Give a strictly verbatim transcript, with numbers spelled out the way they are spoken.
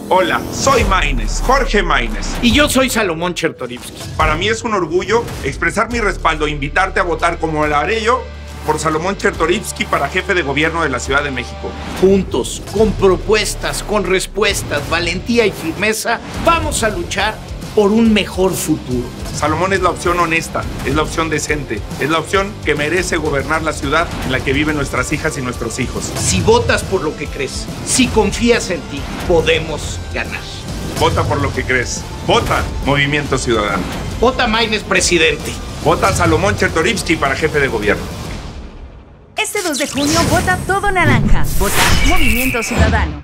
Hola, soy Maínez, Jorge Maínez. Y yo soy Salomón Chertorivsky. Para mí es un orgullo expresar mi respaldo e invitarte a votar como lo haré yo por Salomón Chertorivsky para jefe de gobierno de la Ciudad de México. Juntos, con propuestas, con respuestas, valentía y firmeza, vamos a luchar por un mejor futuro. Salomón es la opción honesta, es la opción decente, es la opción que merece gobernar la ciudad en la que viven nuestras hijas y nuestros hijos. Si votas por lo que crees, si confías en ti, podemos ganar. Vota por lo que crees. Vota Movimiento Ciudadano. Vota Maínez presidente. Vota Salomón Chertorivsky para jefe de gobierno. Este dos de junio vota todo naranja. Vota Movimiento Ciudadano.